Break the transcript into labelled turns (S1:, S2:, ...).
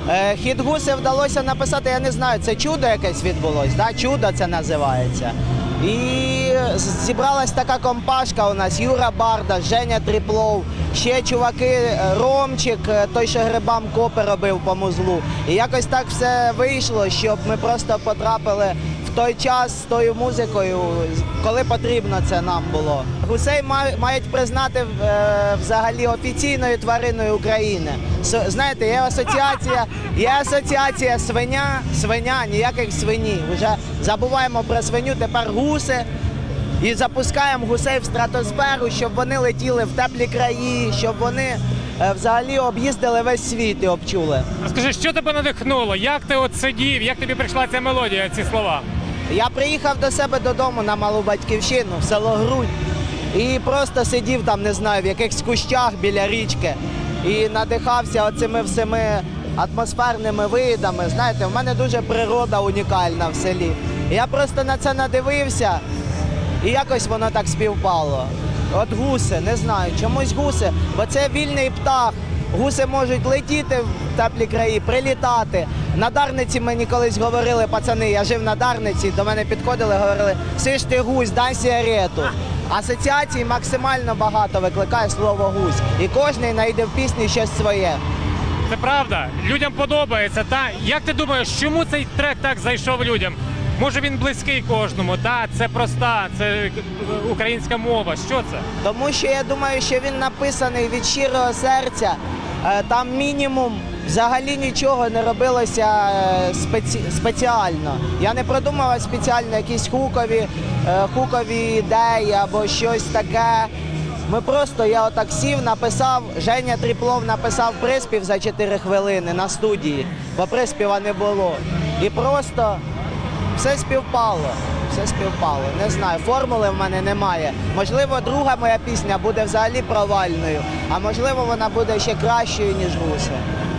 S1: Хіт «Гуси» вдалося написати, я не знаю, це чудо якесь відбулось, да? Чудо це називається. І зібралась така компашка у нас: Юра Барда, Женя Тріплов, ще чуваки, Ромчик, той, що грибам копи робив по музлу. І якось так все вийшло, щоб ми просто потрапили в той час з тою музикою, коли потрібно це нам було. Гусей мають признати взагалі офіційною твариною України. Знаєте, є асоціація свиня, ніяких свині. Вже забуваємо про свиню, тепер гуси. І запускаємо гусей в стратосферу, щоб вони летіли в теплі краї, щоб вони взагалі об'їздили весь світ і обчули.
S2: Скажи, що тебе надихнуло? Як ти от сидів, як тобі прийшла ця мелодія, ці слова?
S1: Я приїхав до себе додому на малу батьківщину, в село Грудь, і просто сидів там, не знаю, в якихось кущах біля річки і надихався оцими всіми атмосферними видами. Знаєте, в мене дуже природа унікальна в селі. Я просто на це надивився, і якось воно так співпало. От гуси, не знаю, чомусь гуси, бо це вільний птах. Гуси можуть летіти в теплі краї, прилітати. На Дарниці мені колись говорили, пацани, я жив на Дарниці, до мене підходили, говорили: «Сиш ти гусь, дай сигарету». Асоціацій максимально багато викликає слово «гусь». І кожен знайде в пісні щось своє.
S2: Це правда, людям подобається. Та як ти думаєш, чому цей трек так зайшов людям? Може він близький кожному, та це проста, це українська мова. Що це?
S1: Тому що я думаю, що він написаний від щирого серця. Там мінімум взагалі нічого не робилося спеціально. Я не продумував спеціально якісь хукові ідеї або щось таке. Ми просто, я отак сів, написав, Женя Тріплов написав приспів за 4 хвилини на студії, бо приспіва не було. І просто все співпало, не знаю, формули в мене немає. Можливо, друга моя пісня буде взагалі провальною, а можливо, вона буде ще кращою, ніж «Гуси».